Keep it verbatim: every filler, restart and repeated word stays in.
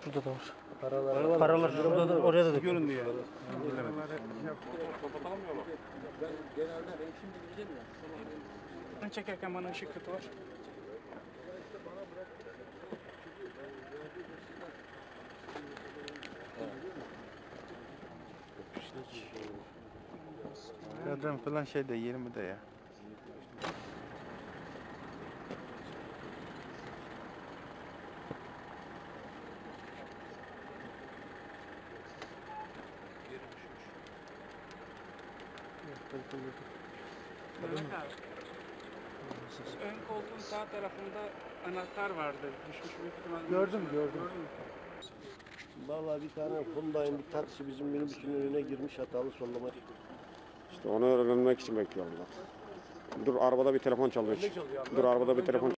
Şurada da var. Paralar, Paralar şurada da, oraya da döküyor. görün diye. Kapatalım yolu. Genelde şimdi gideceğim ya. Ben çekerken bana ışık kötü var. Adam falan şeyde yirmide ya. Mehmet abi. Ön koltuğun sağ tarafında anahtar vardı. Düşmüş büyük ihtimalle. Gördüm, gördüm. Gördün mü? Vallahi bir tane Hyundai'nin bir taksi bizim minibüsün önüne girmiş hatalı sollama. İşte onu öğrenmek için bekliyorum. Dur arabada bir telefon çalmış. Dur arabada bir telefon